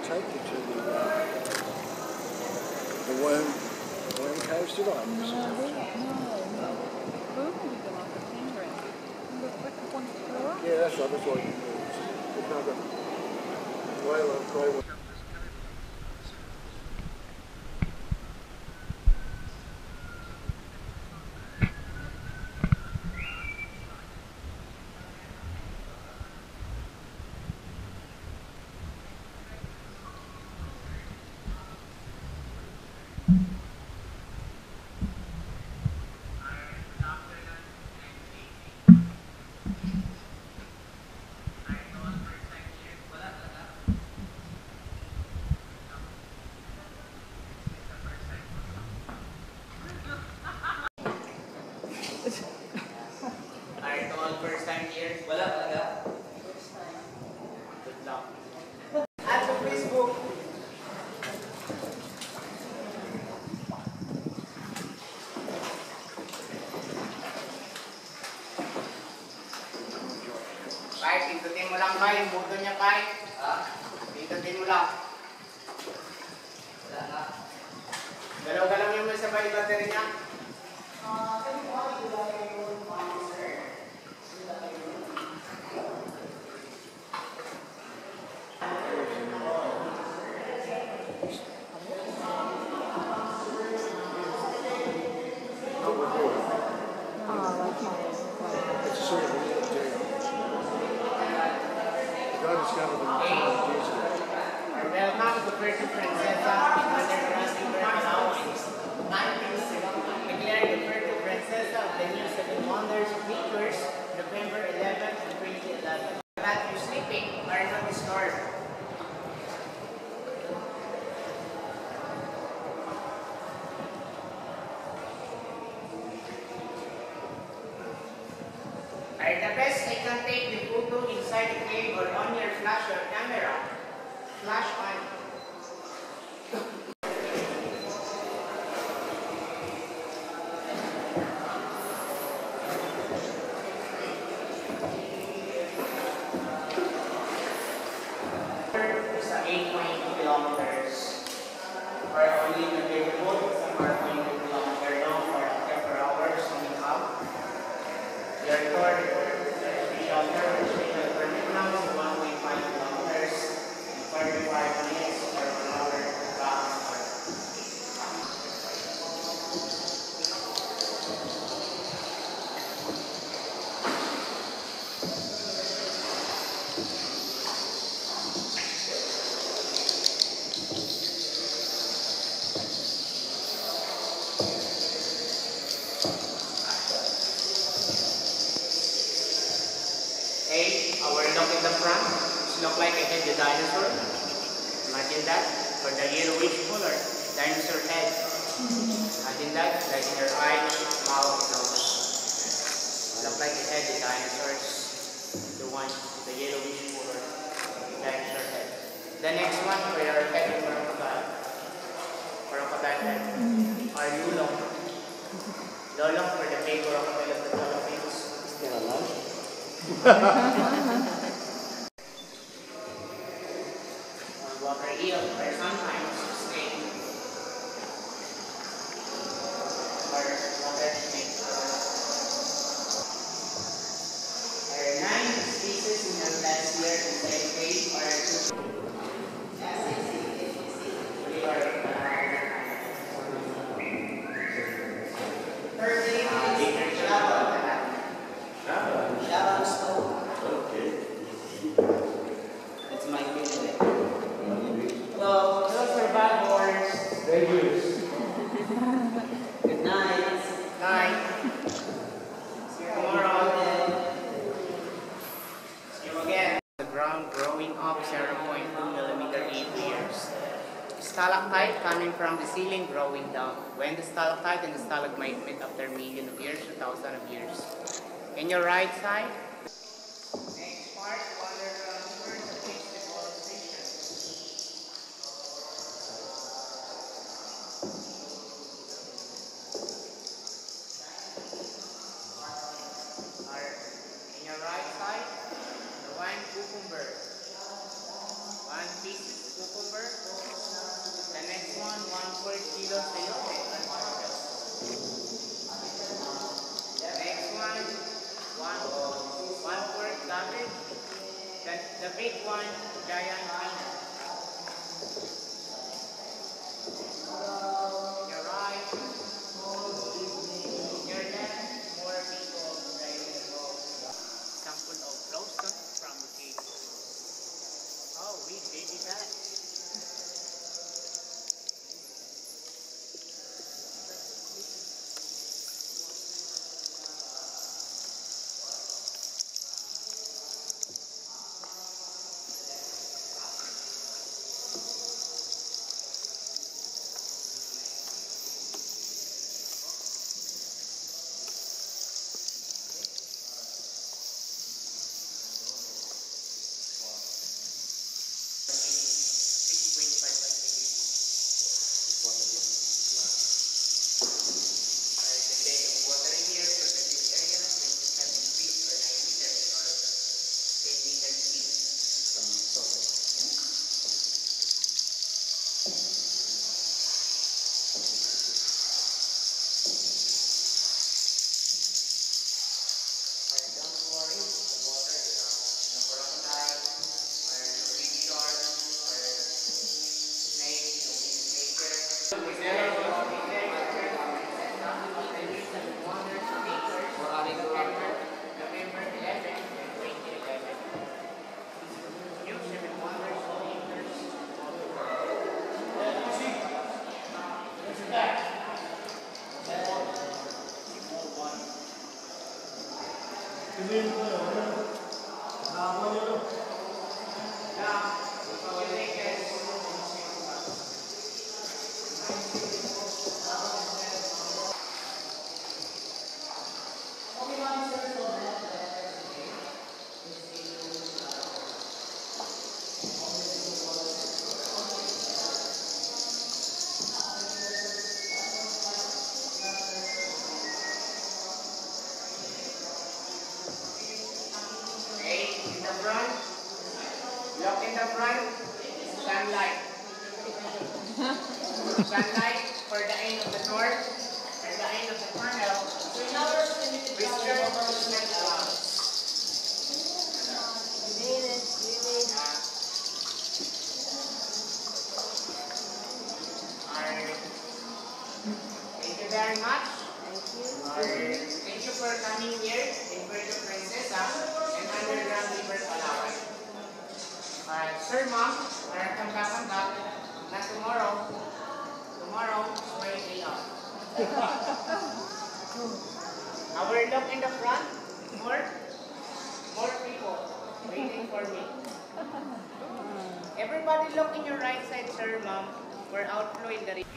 take you to the worm caves, did I? No. Yeah, that's right. That's right. Another grey. Kahit pindutin mo lang ba yung button niya kahit? Pindutin mo lang. Wala nga. Galaw-galaw niyo mo sa yung battery niya. Welcome to Puerto Princesa Underground River, Palawan. Declared the Puerto Princesa of the New Seven Wonders of Nature, November 11, 2011. That you're sleeping are not disturbed. Are the best I can take the photo inside the cave or on your flash or camera. Flash on. It's 8.2 kilometers. Or only navigable, some are 0.2 kilometers long for hours coming up. Your tour shelter, special permit now is 1.5 kilometers and 45 minutes or 1 hour back. Hey, our look in the front, it looks like a head the dinosaur. Imagine that, for the yellowish color, dinosaur head. Imagine that, like in your eyes, mouth, nose. Look like a head the dinosaurs, the one, the yellowish color, dinosaur head. The next one, for your head of crocodile head, or lulong. Lulong for the big crocodile of the Philippines. Still alive? Water eel, or sometimes snake, or water snake. There are 9 species in the last year in the cave, or 2. That's my favorite. Well, those are bad boards. Good night. Night. See you tomorrow. See you again. The ground growing up 0.2 millimeter 8 years. Stalactite coming from the ceiling growing down. When the stalactite and the stalagmite meet after million of years to thousands of years. In your right side. Next part, underground river that makes the colonization. In your right side, the wine cucumber. 1 piece cucumber. The next one, 1/4 kilo sayote. Next one, 1/4 cabbage. The big one, giant peanut. Your right, your left, more people right in the road. Sample of glowstone from the cave. Oh, we baby that. Look in the front, sunlight. Sunlight for the end of the north and the end of the tunnel. Western movement allowed. Thank you very much. Thank you for coming here in Puerto Princesa and Underground River, Palawan. Sir, Mom, come back. Not tomorrow. Tomorrow is my day off. Our look in the front, more people waiting for me. Everybody look in your right side, Sir, Mom. We're outflow in the river.